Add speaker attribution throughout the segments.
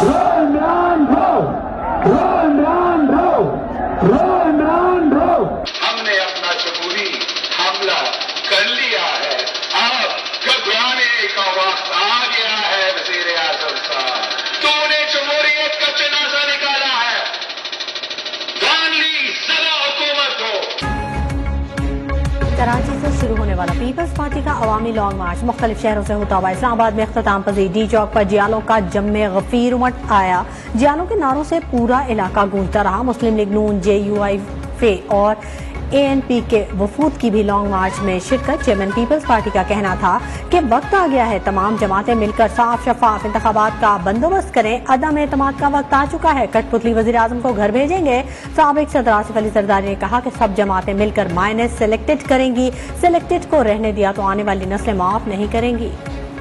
Speaker 1: रो इमरान रो, रो इमरान रो, रो इमरान रो।
Speaker 2: हमने अपना जमहूरी हमला कर लिया है, अब घबराने का वक्त आ गया है। वज़ीर आज़म साहब, तूने जमहूरियत का जनाजा निकाला है, जान ली सदा हुकूमत हो।
Speaker 3: कराची से शुरू होने वाला पीपल्स पार्टी का अवामी लॉन्ग मार्च मुख्तलिफ शहरों से होता हुआ इस्लामाबाद में इख्तिताम पजीर। डी चौक पर जियालों का जम्मे गफीर उमट आया। जियालों के नारों से पूरा इलाका गूंजता रहा। मुस्लिम लीग नून, JUIF और ANP के वफूद की भी लॉन्ग मार्च में शिरकत। चेयरमैन पीपल्स पार्टी का कहना था कि वक्त आ गया है तमाम जमातें मिलकर साफ शफाफ इंतखाबात का बंदोबस्त करें। अदम एतमाद का वक्त आ चुका है, कठपुतली वजीर आजम को घर भेजेंगे। साबिक सदर आसिफ अली जरदारी ने कहा कि सब जमातें मिलकर माइनस सिलेक्टेड करेंगी, सिलेक्टेड को रहने दिया तो आने वाली नस्लें माफ नहीं करेंगी।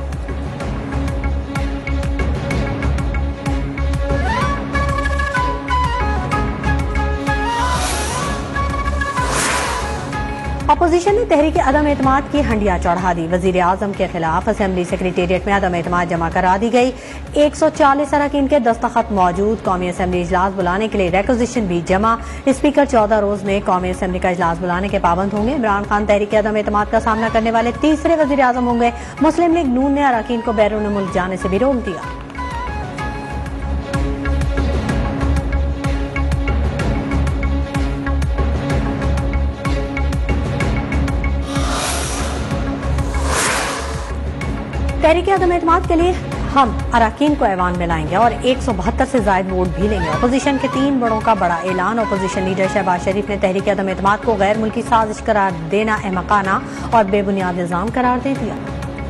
Speaker 3: अपोजिशन ने तहरीक अदम एतमाद की हंडिया चढ़ा दी। वजीर आजम के खिलाफ असेंबली सेक्रेटेरिएट में अदम एतमाद जमा करा दी गई। 140 अरकान के दस्तखत मौजूद। कौमी असेंबली इजलास बुलाने के लिए रेक्विजिशन भी जमा। स्पीकर 14 रोज में कौमी असेंबली का इजलास बुलाने के पाबंद होंगे। इमरान खान तहरीक अदम एतमाद का सामना करने वाले तीसरे वजीर आजम होंगे। मुस्लिम लीग नून ने अरकान को बैरून मुल्क जाने से भी रोक दिया। तहरीक अदम एतमाद के लिए हम अरकान को ऐवान में लाएंगे और 172 से ज्यादा वोट भी लेंगे। अपोजिशन के 3 बड़ों का बड़ा ऐलान। अपोजिशन लीडर शहबाज शरीफ ने तहरीक अदम एतमाद को गैर मुल्की साजिश करार देना अहमकाना और बेबुनियाद इल्जाम करार दे दिया।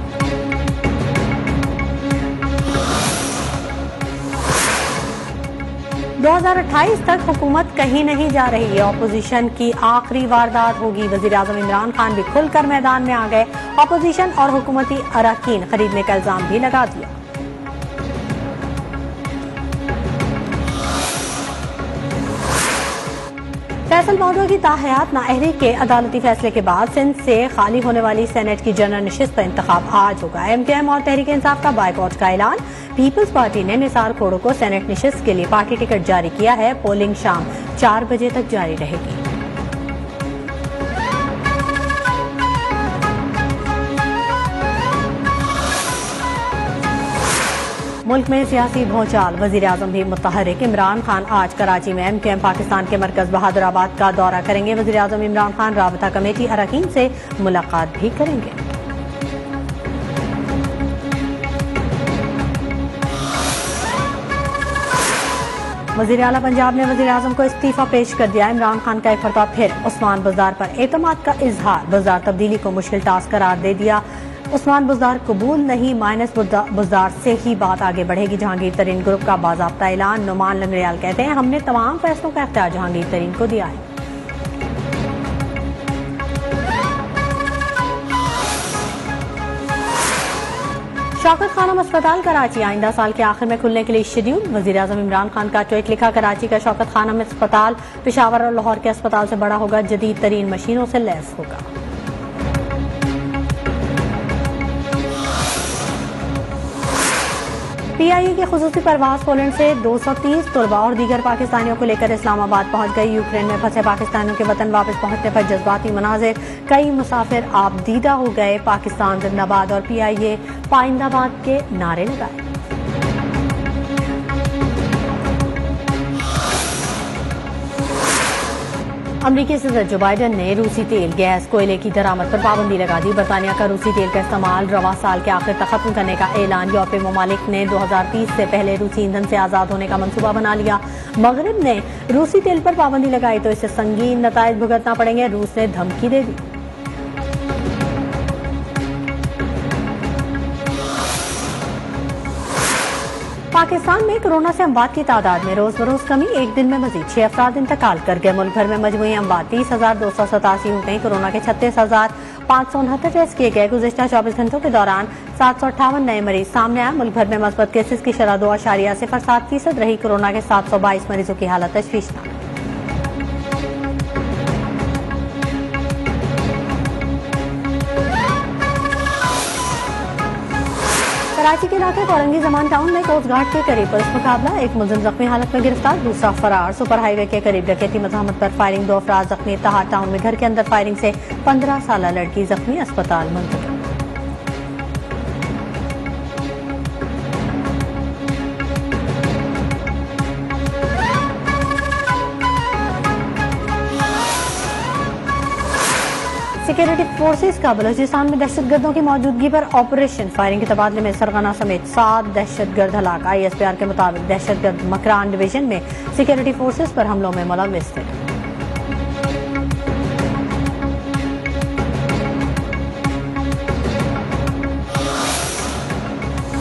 Speaker 3: दो 2028 तक हुकूमत कहीं नहीं जा रही है। अपोजिशन की आखिरी वारदात होगी। वजीर आजम इमरान खान भी खुलकर मैदान में आ गए। अपोजिशन और हुकूमती अरकान खरीदने का इल्जाम भी लगा दिया। फैसल मौजूद की ताहयात नाअहली के अदालती फैसले के बाद सिंध से खाली होने वाली सेनेट की जनरल नशिस्त पर इंतखाब आज होगा। MKM और तहरीक इंसाफ का बाइकआउट का ऐलान। पीपल्स पार्टी ने निसार खोड़ो को सेनेट नशिस्त के लिए पार्टी टिकट जारी किया है। पोलिंग शाम 4 बजे तक जारी रहेगी। मुल्क में सियासी भौचाल। वजीर आजम भी मुतहरिक। इमरान खान आज कराची में MKM पाकिस्तान के मरकज बहादुराबाद का दौरा करेंगे। वजीर आजम इमरान खान राबता कमेटी अरकान से मुलाकात भी करेंगे। वजीर आला पंजाब ने वजीर आजम को इस्तीफा पेश कर दिया। इमरान खान का एक मरतबा फिर उस्मान बुज़दार पर एतमाद का इजहार। बुज़दार तब्दीली को मुश्किल टास्क करार दे दिया। उस्मान बुज़दार कबूल नहीं, माइनस बुज़दार से ही बात आगे बढ़ेगी। जहांगीर तरीन ग्रुप का बाज़ाब्ता ऐलान। नुमान लंगड़ियाल कहते हैं हमने तमाम फैसलों का इख्तियार जहांगीर तरीन को दिया है। शौकत खानम अस्पताल कराची आइंदा साल के आखिर में खुलने के लिए शेड्यूल। वजीर आजम इमरान खान का ट्वीट लिखा। कराची का शौकत खानम अस्पताल पेशावर और लाहौर के अस्पताल से बड़ा होगा, जदीद तरीन मशीनों से लैस होगा। PIE की खुसूसी परवाज पोलैंड से 230 तलबा और दीगर पाकिस्तानियों को लेकर इस्लामाबाद पहुंच गई। यूक्रेन में फंसे पाकिस्तानियों के वतन वापस पहुंचने पर जज्बाती मनाजिर। कई मुसाफिर आबदीदा हो गए। पाकिस्तान जिंदाबाद और PIA पाइंदाबाद के नारे लगाए। अमरीकी सदर जो बाइडन ने रूसी तेल, गैस, कोयले की दरामद पर पाबंदी लगा दी। बरतानिया का रूसी तेल का इस्तेमाल रवा साल के आखिर तक खत्म करने का ऐलान। यूरोपीय ममालिक ने 2030 से पहले रूसी ईंधन से आजाद होने का मंसूबा बना लिया। मगरिब ने रूसी तेल पर पाबंदी लगाई तो इससे संगीन नताइज भुगतना पड़ेंगे। रूस ने धमकी दे दी। पाकिस्तान में कोरोना से अमवात की तादाद में रोज बरोज कमी। एक दिन में मजीद 6 अफराद इंतकाल कर गए। मुल्क भर में मजमूई अमवात 30,287 हो गई। कोरोना के 36,569 टेस्ट किए गए। गुज़िश्ता 24 घंटों के दौरान 758 नए मरीज सामने आए। मुल्क भर में मस्बत केसेस की शरह 2.07% रही। कोरोना के 722 मरीजों की हालत तशवीशनाक। कराची के इलाके औरंगी जमान टाउन में कोस्ट गार्ड के करीब पुलिस मुकाबला, एक मुलजिम जख्मी हालत में गिरफ्तार, दूसरा फरार। सुपर हाईवे के करीब डकैती मज़ाहमत पर फायरिंग, 2 अफराद जख्मी। तहार टाउन में घर के अंदर फायरिंग से 15 साल लड़की जख्मी, अस्पताल मुंतकिल। सिक्योरिटी फोर्सेस का बलूचिस्तान में दहशतगर्दों की मौजूदगी पर ऑपरेशन, फायरिंग के तबादले में सरगना समेत 7 दहशतगर्द हलाक। ISPR के मुताबिक दहशतगर्द मकरान डिवीजन में सिक्योरिटी फोर्सेस पर हमलों में मुलव्विस थे।